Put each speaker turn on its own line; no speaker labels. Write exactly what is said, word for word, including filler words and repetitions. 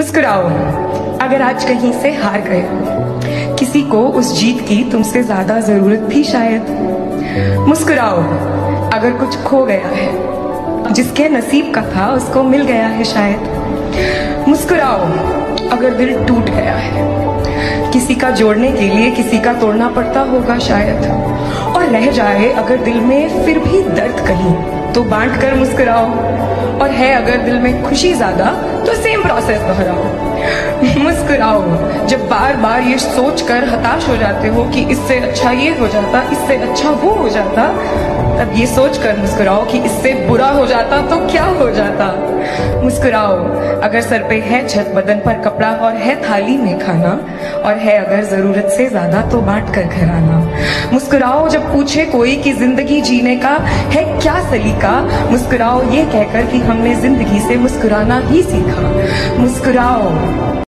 मुस्कुराओ अगर आज कहीं से हार गए हो, किसी को उस जीत की तुमसे ज्यादा जरूरत थी शायद। मुस्कुराओ अगर कुछ खो गया है, जिसके नसीब का था उसको मिल गया है शायद। मुस्कुराओ अगर दिल टूट गया है, किसी का जोड़ने के लिए किसी का तोड़ना पड़ता होगा शायद। और रह जाए अगर दिल में फिर भी दर्द कहीं, तो बांट कर मुस्कुराओ। और है अगर दिल में खुशी ज्यादा, तो सेम प्रोसेस दोहराओ। मुस्कुराओ जब बार बार ये सोच कर हताश हो जाते हो कि इससे अच्छा ये हो जाता, इससे अच्छा वो हो जाता, तब ये सोच कर मुस्कुराओ कि इससे बुरा हो जाता तो क्या हो जाता। मुस्कुराओ अगर सर पे है छत, बदन पर कपड़ा और है थाली में खाना, और है अगर जरूरत से ज्यादा तो बांट कर घर आना। मुस्कुराओ जब पूछे कोई कि जिंदगी जीने का है क्या सलीका, मुस्कुराओ ये कहकर कि हमने जिंदगी से मुस्कुराना ही सीखा। मुस्कुराओ।